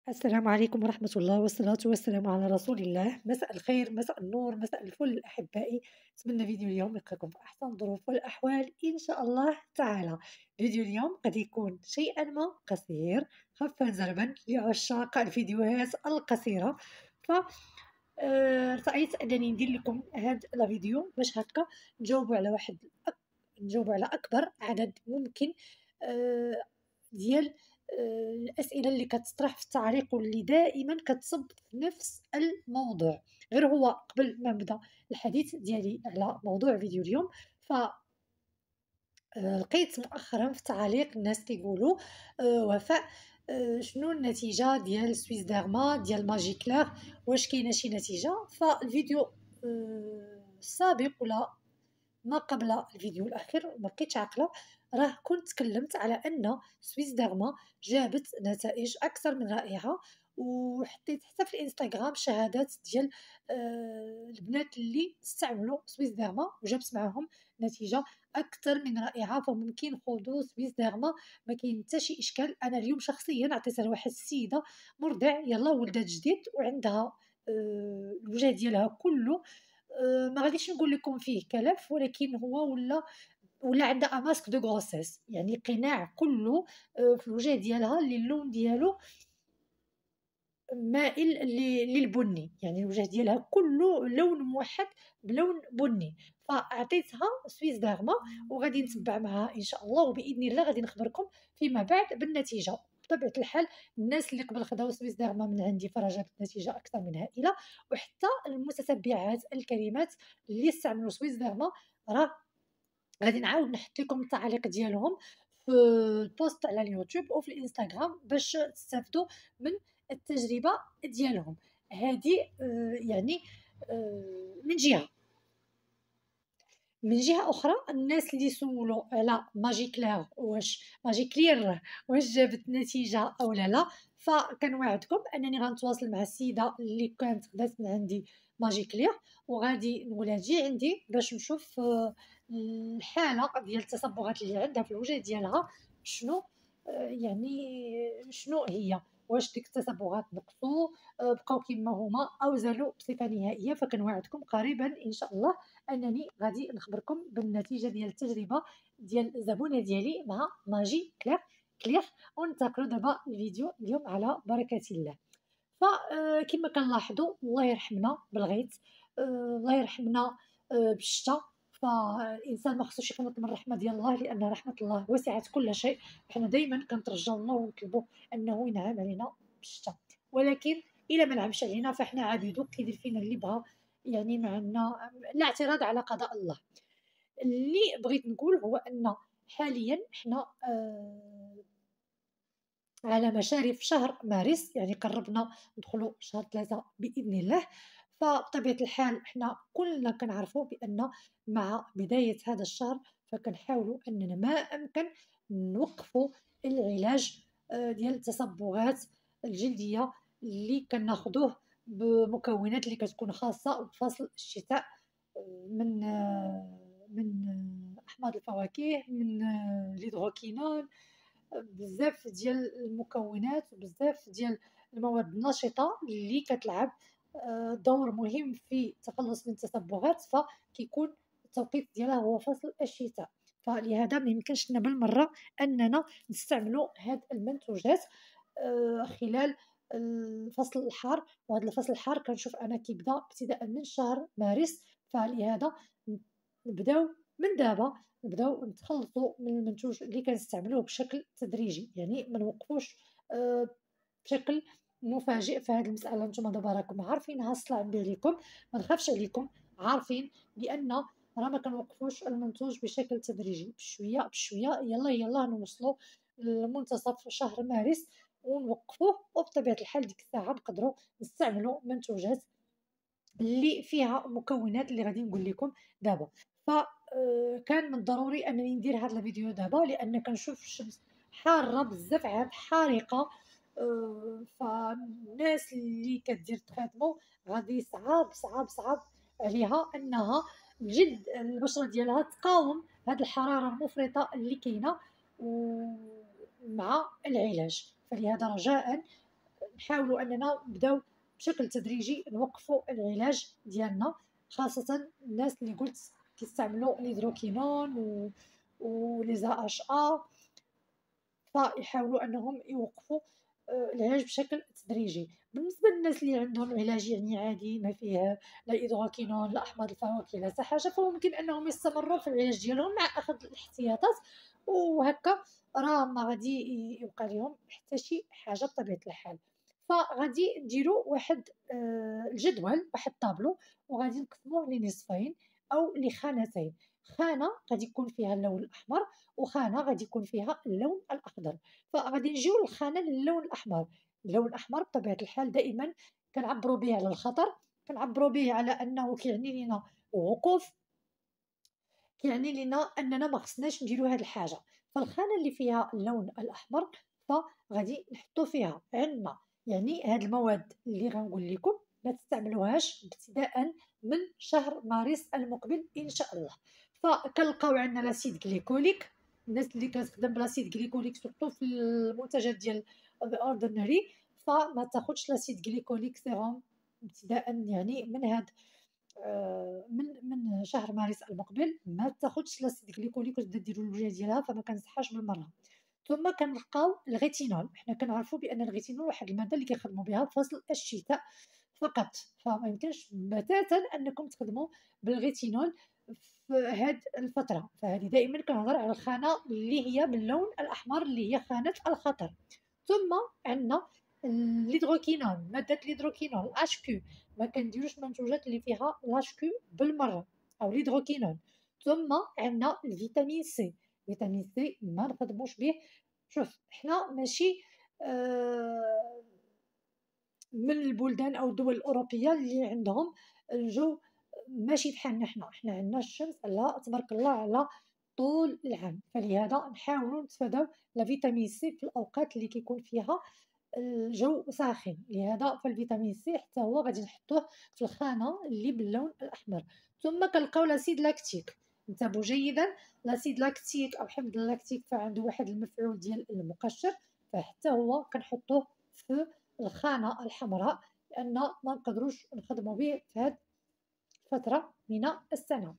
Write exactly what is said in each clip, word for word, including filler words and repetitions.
السلام عليكم ورحمة الله والصلاة والسلام على رسول الله. مساء الخير، مساء النور، مساء الفل أحبائي. أتمنى فيديو اليوم يلقاكم في أحسن الظروف والأحوال إن شاء الله تعالى. فيديو اليوم قد يكون شيئا ما قصير خفا زربا لعشاق الفيديوهات القصيرة. ف آه، رأيت أنني ندير لكم هذا الفيديو باش هكا نجاوبوا على واحد أك... نجاوبوا على أكبر عدد ممكن آه، ديال آه، الأسئلة اللي كتطرح في التعليق واللي دائما كتصب في نفس الموضوع. غير هو قبل ما نبدا الحديث ديالي على موضوع فيديو اليوم، ف آه، لقيت مؤخرا في التعاليق الناس كيقولوا آه، وفاء، آه، شنو النتيجة ديال سويس ديرما ديال ماجي كلير؟ واش كاينه شي نتيجة؟ فالفيديو آه، السابق ولا ما قبل الفيديو الاخير ما بقيتش عاقله، راه كنت تكلمت على ان سويس ديرما جابت نتائج اكثر من رائعه، وحطيت حتى في الانستغرام شهادات ديال آه البنات اللي استعملوا سويس ديرما وجابت معاهم نتيجه اكثر من رائعه. فممكن خذوا سويس ديرما، ما كاين حتى شي اشكال. انا اليوم شخصيا عطيتها لواحد السيده مرضع، يلا ولدت جديد وعندها آه الوجه ديالها كله آه، ما غاديش نقول لكم فيه كلف، ولكن هو ولا ولا عندها ماسك دو غروسيس، يعني قناع كله آه، في الوجه ديالها اللي اللون ديالو مائل ل- للبني، يعني الوجه ديالها كله لون موحد بلون بني. فاعطيتها سويس دارما وغادي نتبع معها ان شاء الله، وباذن الله غادي نخبركم فيما بعد بالنتيجه. بطبيعه الحال الناس اللي قبل خداو سويس دارما من عندي فرجت نتيجه اكثر من هائله، وحتى المتتبعات الكريمات اللي استعملوا سويس دارما راه غادي نعاود نحط لكم التعليق ديالهم في البوست على اليوتيوب وفي الانستغرام باش تستافدوا من التجربه ديالهم. هذه آه، يعني آه، من جهه. من جهه اخرى الناس اللي سولوا على ماجي كلير، واش ماجي كلير واش جابت نتيجه او لا لا، فكنوعدكم انني غنتواصل مع السيده اللي كانت خدات من عندي ماجي كلير، وغادي نقولها تجي عندي باش نشوف آه، الحاله ديال التصبغات اللي عندها في الوجه ديالها شنو آه، يعني شنو هي، واش ديك التصبغات نقصوا آه، بقاو كما هما او زالوا بصفه نهائيه. فكنوعدكم قريبا ان شاء الله انني غادي نخبركم بالنتيجه ديال التجربه ديال الزبونه ديالي مع ماجي كلير كلير. وننتقلوا دابا الفيديو اليوم على بركه الله. فكما كنلاحظوا الله يرحمنا بالغيث، آه، الله يرحمنا آه، بالشتاء. فالانسان ما خصوش يقنط من رحمه ديال الله، لان رحمه الله وسعت كل شيء. حنا دائما كنترجاو الله ونطلبوا انه ينعم علينا بالشتاء، ولكن الى ما نعمش علينا فاحنا عبيدو كيدير فينا اللي بغى. يعني ما عندنا لا اعتراض على قضاء الله. اللي بغيت نقول هو ان حاليا احنا آه على مشارف شهر مارس، يعني قربنا ندخلوا شهر ثلاثة بإذن الله. فبطبيعة الحال احنا كلنا كنعرفوا بأن مع بداية هذا الشهر فكنحاولوا أننا ما أمكن نوقفوا العلاج آه، ديال التصبغات الجلدية اللي كناخذوه بمكونات اللي كتكون خاصة بفصل الشتاء، آه، من آه، من آه، أحماض الفواكه، من آه، الهيدروكينون، بزاف ديال المكونات وبزاف ديال المواد النشطه اللي كتلعب آه، دور مهم في التخلص من التصبغات. فكيكون التوقيت ديالها هو فصل الشتاء، فلهذا ما يمكنش لنا بالمره اننا نستعملوا هاد المنتوجات آه، خلال الفصل الحار. وهذا الفصل الحار كنشوف انا كيبدا ابتداء من شهر مارس، فلهذا نبداو من دابا نبداو نتخلصوا من المنتوج اللي كنستعملوه بشكل تدريجي، يعني ما نوقفوش آه، بشكل مفاجئ في هذه المساله. نتوما دابا راكم عارفينها، الصلع نبيع لكم، ما نخافش عليكم، عارفين بان راه ما كنوقفوش المنتوج بشكل تدريجي، بشويه بشويه، يلا يلا نوصلوا لمنتصف شهر مارس ونوقفوه. وبطبيعه الحال ديك الساعه نقدروا نستعملوا منتوجات اللي فيها مكونات اللي غادي نقول لكم دابا. فكان من الضروري انني ندير هذا الفيديو دابا، لان كنشوف الشمس حاره بزاف، عاد حارقه. آه، فالناس اللي كدير تريتمون غادي صعاب صعاب صعاب عليها انها الجلد البشره ديالها تقاوم هذه الحراره المفرطه اللي كاينه ومع العلاج. فلهذا رجاء نحاولوا اننا نبداو بشكل تدريجي نوقفوا العلاج ديالنا، خاصه الناس اللي قلت كيستعملوا الهيدروكينون و ولي زا اش ا، فيحاولوا انهم يوقفوا آه، العلاج بشكل تدريجي. بالنسبه للناس اللي عندهم علاج يعني عادي ما فيه لا هيدروكينون لا احماض الفواكه لا حتى حاجه، فممكن انهم يستمروا في العلاج ديالهم مع اخذ الاحتياطات، وهكا راه ما غادي يوقع لهم حتى شي حاجه بطبيعه الحال. فغادي نديروا واحد آه، الجدول، واحد طابلو، وغادي نقسموه لنصفين او لخانتين. خانه غادي يكون فيها اللون الاحمر، وخانه غادي يكون فيها اللون الاخضر. فغادي نجيو للخانه للون الاحمر. اللون الاحمر بطبيعه الحال دائما كنعبروا به على الخطر، كنعبروا به على انه كيعني لنا وقوف، كيعني لنا اننا ما خصناش نديروا هذه الحاجه. فالخانه اللي فيها اللون الاحمر فغادي نحطوا فيها عندنا يعني هاد المواد اللي غنقول لكم ما تستعملوهاش ابتداء من شهر مارس المقبل ان شاء الله. فكنلقاو عندنا لاسيد جليكوليك. الناس اللي كتخدم بلاسيد جليكوليك سورتو في المنتجات ديال اوردينري فما تاخذش لاسيد جليكوليك سيروم ابتداء يعني من هاد آه، من من شهر مارس المقبل. ما تاخذش لاسيد جليكوليك وتبدا ديروا الوجه ديالها، فما كنصحاش بالمره. ثم كنلقاو الغيتينول. حنا كنعرفوا بان الغيتينول واحد الماده اللي كيخدموا بها في فصل الشتاء فقط، فما يمكنش بتاتا انكم تخدموا بالغيتينول في هذه الفتره. فهذه دائما كنهضر على الخانه اللي هي باللون الاحمر اللي هي خانه الخطر. ثم عندنا الهيدروكينون، ماده الهيدروكينون اش كيو. ما كنديروش منتوجات اللي فيها لاش كيو بالمره او الهيدروكينون. ثم عندنا الفيتامين سي. فيتامين سي ما نخدموش به. شوف حنا ماشي آه من البلدان او الدول الاوروبيه اللي عندهم الجو ماشي بحالنا. حنا حنا عندنا الشمس لا تبارك الله على طول العام، فلهذا نحاولوا نتفاداو لا فيتامين سي في الاوقات اللي كيكون فيها الجو ساخن. لهذا فالفيتامين سي حتى هو غادي نحطوه في الخانه اللي باللون الاحمر. ثم كنلقاو لاسيد لاكتيك. انتبهوا جيدا، لاسيد لاكتيك او حمض اللاكتيك فعنده واحد المفعول ديال المقشر، فحتى هو كنحطوه في الخانه الحمراء لان ما نقدروش نخدموا به في هذه الفتره من السنه.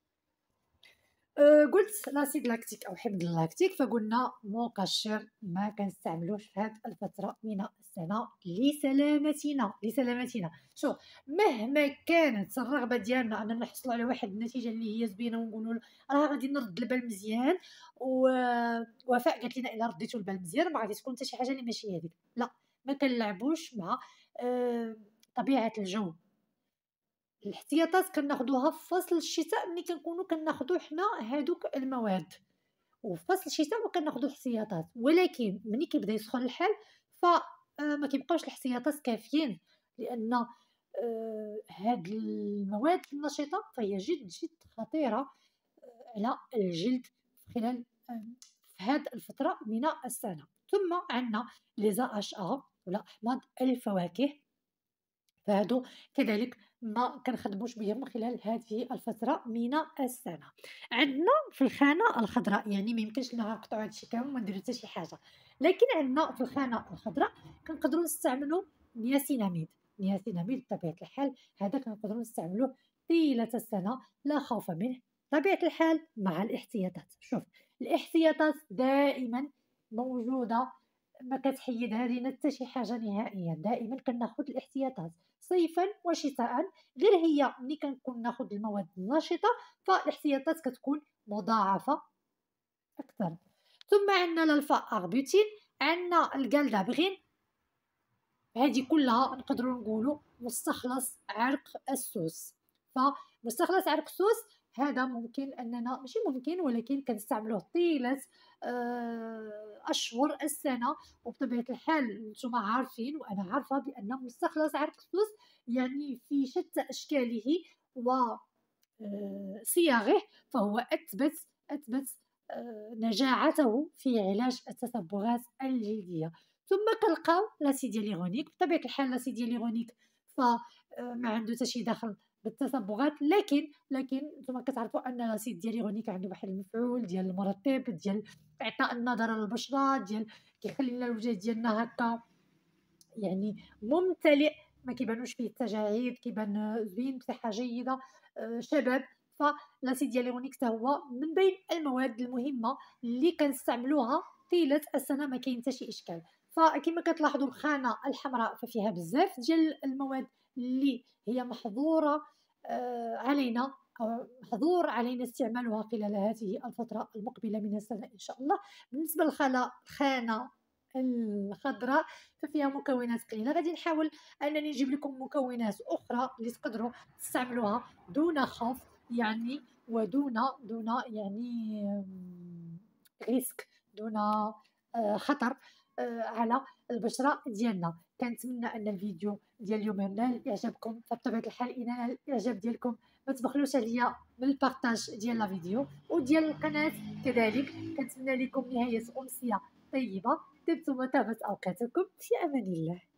أه قلت لاسيد لاكتيك او حمض اللاكتيك، فقلنا مقشر ما كنستعملوش في هذه الفتره من السنه لسلامتنا. لسلامتنا شوف، مهما كانت الرغبه ديالنا اننا نحصلوا على واحد النتيجه اللي هي زوينه ونقولوا راه غادي نرد البال مزيان، ووفاء قالت لنا الا رديتوا البال مزيان ما غادي تكون حتى شي حاجه اللي ماشي هذيك. لا، ما كنلعبوش مع أه طبيعه الجو. الاحتياطات كناخذوها في فصل الشتاء ملي كنكونوا كناخذوا حنا هادوك المواد، وفي فصل الشتاء ما كناخذوا الاحتياطات. ولكن ملي كيبدا يسخن الحال فما كيبقاوش الاحتياطات كافيين، لان آه، هاد المواد النشطه فهي جد جد خطيره على الجلد خلال آه، في هذه الفتره من السنه. ثم عندنا لي زا اش ا ولا احماض الفواكه، فهادو كذلك ما كنخدموش بهم خلال هذه الفترة من السنة. عندنا في الخانة الخضراء، يعني ما يمكنش لنا نقطعوا هادشي كامل وما نديرو حتى شي حاجة، لكن عندنا في الخانة الخضراء كنقدروا نستعملوا نياسيناميد. نياسيناميد بطبيعة الحال هذا كنقدروا نستعملوه طيلة السنة لا خوف منه، بطبيعة الحال مع الاحتياطات. شوف، الاحتياطات دائما موجودة، ما كتحيدها لينا حتى شي حاجة نهائيا. دائما كناخذ الاحتياطات صيفا وشتاء، غير هي ملي كنكون ناخذ المواد النشطه فالاحتياطات كتكون مضاعفه اكثر. ثم عندنا الالفا اربوتين، عندنا الكالدابغين. هذه كلها نقدروا نقولوا مستخلص عرق السوس. فمستخلص عرق السوس هذا ممكن اننا ماشي ممكن ولكن كنستعملوه طيله آه، اشهر السنه. وبطبيعه الحال انتم عارفين وانا عارفه بان مستخلص عرق السوس يعني في شتى اشكاله وصياغه فهو اثبت اثبت آه، نجاعته في علاج التصبغات الجلديه. ثم كنلقاو لاسيد هيالورونيك. بطبيعه الحال لاسيد هيالورونيك فما عنده حتى شي دخل بالتصبغات، لكن لكن نتوما كتعرفوا ان لاسيد هيالورونيك عنده واحد المفعول ديال المرطب، ديال اعطاء النضاره للبشره، ديال كيخلي لنا الوجه ديالنا هكا يعني ممتلئ، ما كيبانوش فيه التجاعيد، كيبان زوين بصحة جيدة، آآ شباب. فلاسيد هيالورونيك حتى هو من بين المواد المهمة اللي كنستعملوها طيلة السنة، ما كاين حتى شي إشكال. فكما كتلاحظوا الخانة الحمراء ففيها بزاف ديال المواد اللي هي محظورة آآ علينا، أو محظور علينا استعمالها خلال هذه الفترة المقبلة من السنة إن شاء الله. بالنسبة للخلا الخانة الخضراء ففيها مكونات قليلة، غادي نحاول أنني نجيب لكم مكونات أخرى اللي تقدروا تستعملوها دون خوف، يعني ودون دون يعني آمم ريسك، دون آآ خطر آآ على البشرة ديالنا. كنتمنى أن الفيديو ديال اليوم نال إعجابكم، فبطبيعة الحال إن نال الإعجاب ديالكم ما تبخلوش عليا من البارطاج ديال لا فيديو وديال القناة كذلك. كنتمنى لكم نهاية أمسية طيبة، طبتم وطابت أوقاتكم، في أمان الله.